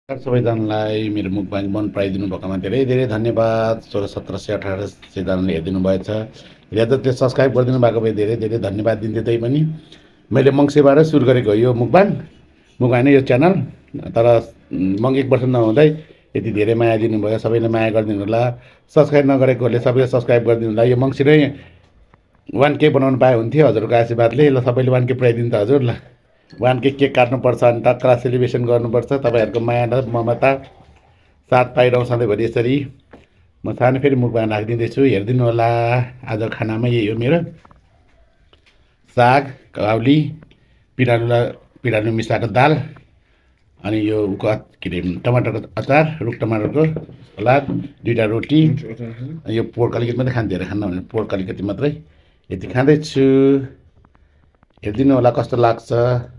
सबैजनालाई मेरो मुखबाङ मन पराइदिनु भएकोमा धेरै धेरै धन्यवाद। 1600 1700 1800 जनाले हेरिदिनु भएछ। हेर्दा सब्सक्राइब गरिदिनु भएको भए धेरै धेरै धन्यवाद दिन्थेँ। त्यही पनि मैले मङ्सिरबाटै सुरु गरेको यो मुखबाङ नै यो च्यानल। तर मङ्ग 1 वर्ष नहुँदै यति धेरै माया दिनुभयो। सबैले माया गरिदिनु होला। सब्सक्राइब नगरेकोहरूले सबैले सब्सक्राइब गरिदिनु होला। यो मङ्सिरै 1K बनाउनु पाए हुन्थ्यो हजुरको आशीर्वादले। ल सबैले 1K पुऱ्याइदिनु त हजुर। ल 1K केक काट्नुपर्छ अनि टक्क सेलिब्रेसन गर्नुपर्छ। तपाईँहरूको माया र ममता साथ पाइरहँ सधैँभरि यसरी। म सानो फेरि मुखबाङ राखिदिँदैछु, हेरिदिनु होला। आज खानामा यही हो मेरो साग, काउली, पिँडालु मिसाएको दाल, अनि यो के अरे टमाटरको अचार, रुख टमाटरको सलाद, 2टा रोटी, यो पोर्क अलिकति मात्रै खान धेरै खान्न भने पोर्क अलिकति मात्रै यति खाँदैछु। हेरिदिनु होला कस्तो लाग्छ।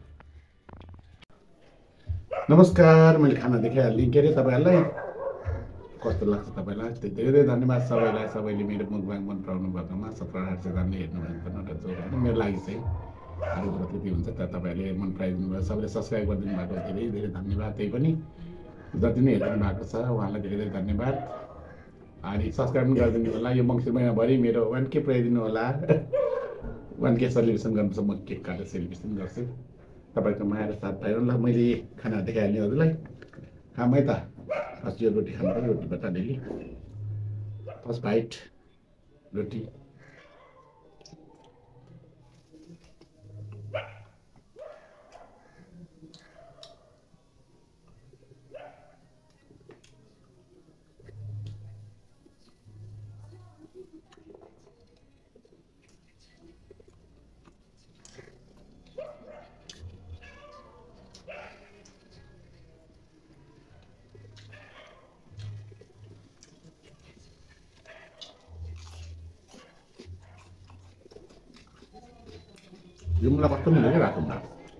नमस्कार, मैले खाना देखाइहालेँ के अरे तपाईँहरूलाई। कस्तो लाग्छ तपाईँलाई? धेरै धन्यवाद सबैलाई। सबैले मेरो मुखबाङ मन पराउनु भएकोमा। 1700 जनाले हेर्नुभएको नट जो होइन मेरो लागि चाहिँ अरू कुरा त्यति हुन्छ। तर तपाईँहरूले मन पराइदिनु भयो। सबैले सब्सक्राइब गरिदिनु भएको धेरै धेरै धन्यवाद। त्यही पनि जति नै हेरिदिनु भएको छ उहाँलाई धेरै धेरै धन्यवाद। अनि सब्सक्राइब पनि गरिदिनु होला। यो मङ्सिर महिनाभरि मेरो 1K पुऱ्याइदिनु होला। 1K सेलिब्रेसन गर्नुपर्छ। म केक काटेर सेलिब्रेसन गर्छु। तपाईँको माया र साथ पाइरहँ। ल मैले खाना देखाइहालेँ हजुरलाई। खाऊँ है त। फर्स्ट यो रोटी खानु पऱ्यो। रोटीबाट अलिअलि फर्स्ट बाइट रोटी। जुम्ला कस्तो मिल्यो क्या रातोमा।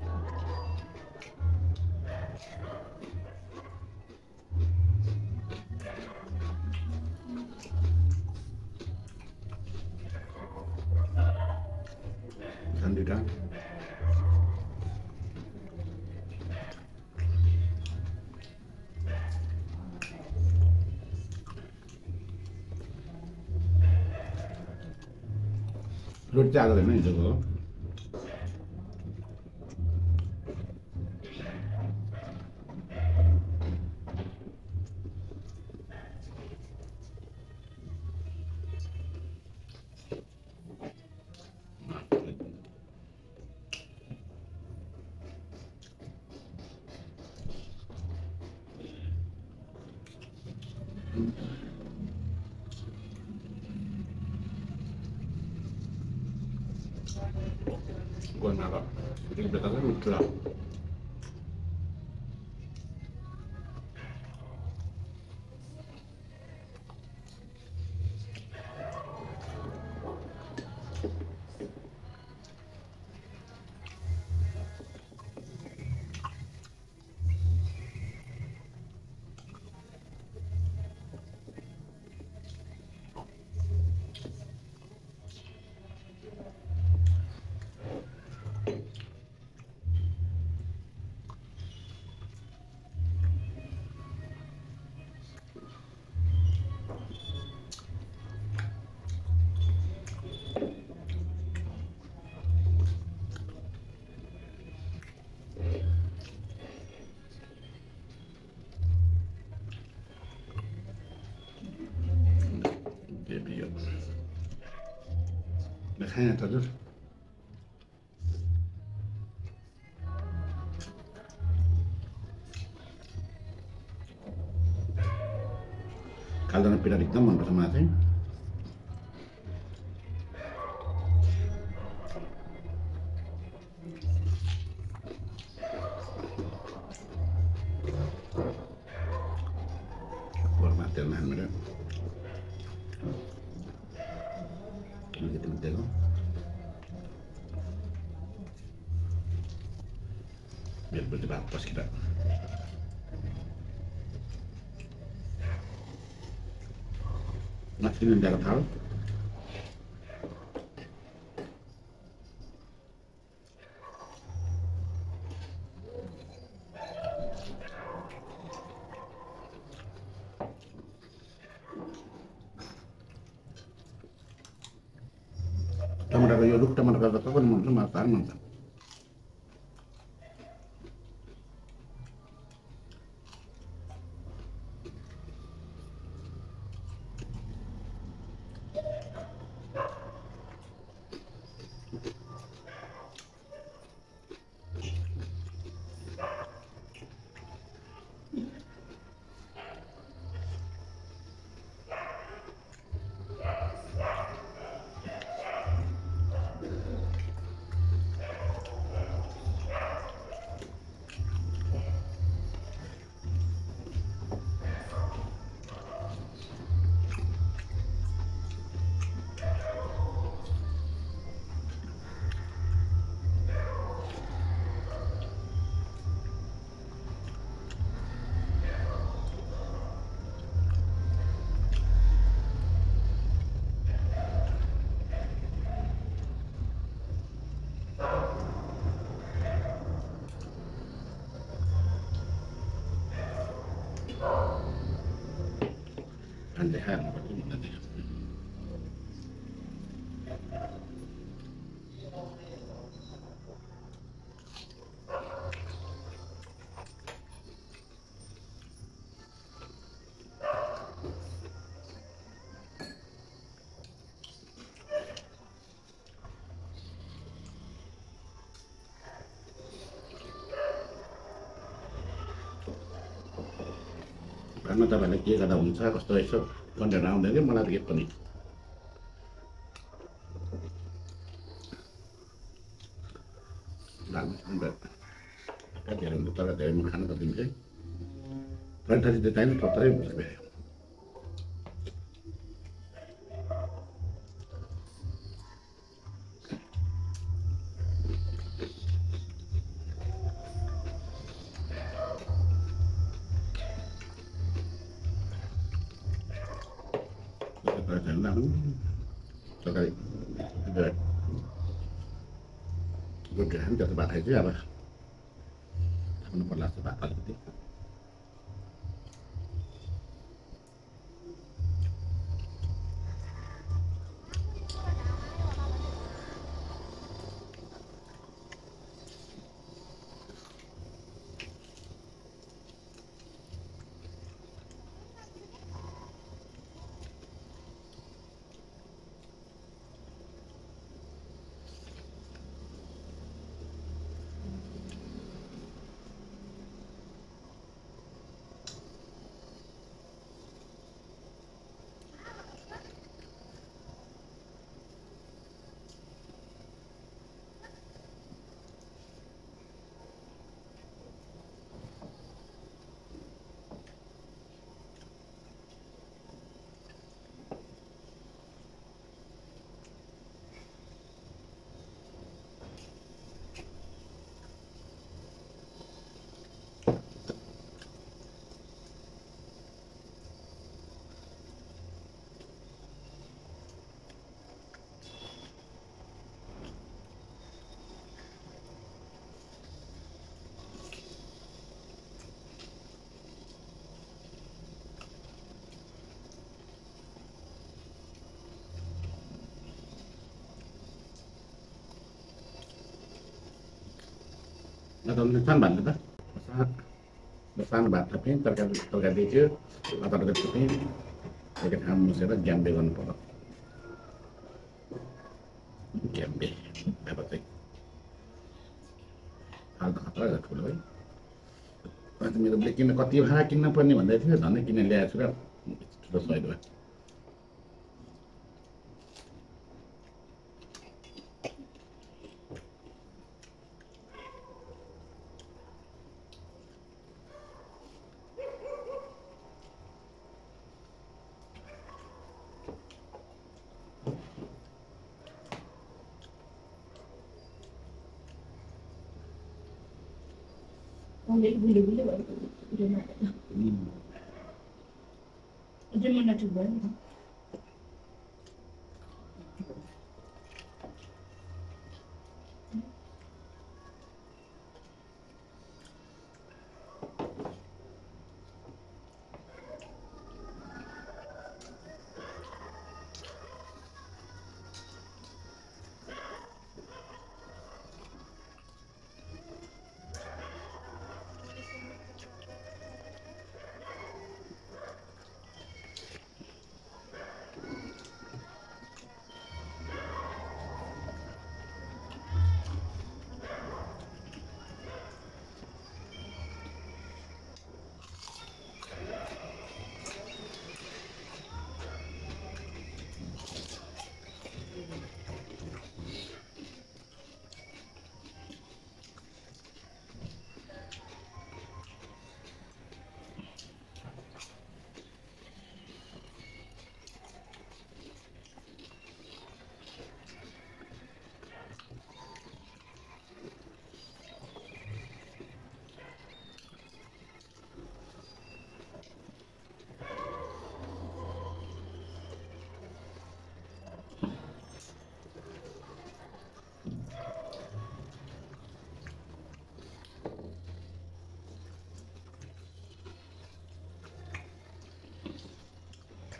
ठन्डीटा रोटी चाहिँ आएको छैन हिजोको। Guarda, il bettato è ultra. खाएँ त हजुर। कालदाना पिँडा एकदम मनपर्छ मलाई चाहिँ। घरमा तेलमा हाल्नु अलिकति मुद्देको बेलबुल्दी भात पस्किँदा माथि निकालेर थाल। तर यो रुख टमाटर त कसरी मन छ, मलाई साह्रै मन छ। Kan det här var inte det. Karena तपाईँलाई के गर्दा हुन्छ कस्तो यसो कन्टेन्ट आउँदैन कि मलाई त के पनि धेरै हुन्छ तर धेरै म खान त दिन्छु कन्ट्री त चाहिने थोत्रै हुन्छ फेरि Terkait dengan godaan ke tempat itu apa? Menempatlah tempat itu. Atau pesan banget dah, pesan banget tapi terkait itu atau terkait itu terkait kamu siapa jambe kan pokok jambe apa sih hal apa ada kalau ini nanti kita beli kini kau tiap hari kini apa nih mana itu nanti kini lihat sudah selesai dua. Boleh gula-gula baru dia nak. Dia mana cuba?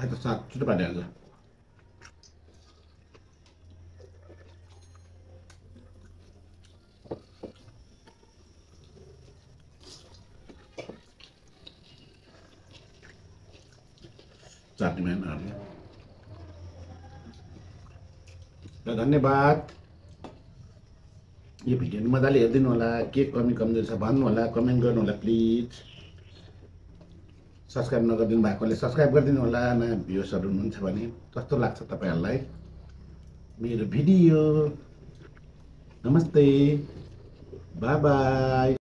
Atau saat sudah pada aja. Saat di mana? धन्यवाद यो video मजाले हेरिदिनु होला के कमी कमजोरी छ भन्नु होला कमेन्ट गर्नु होला प्लिज सब्स्क्राइब नगरिदिनु भएकोले सब्स्क्राइब गरिदिनु होला नयाँ भ्युअर्सहरू हुनुहुन्छ भने कस्तो लाग्छ तपाईहरुलाई मेरो भिडियो नमस्ते बाइ बाइ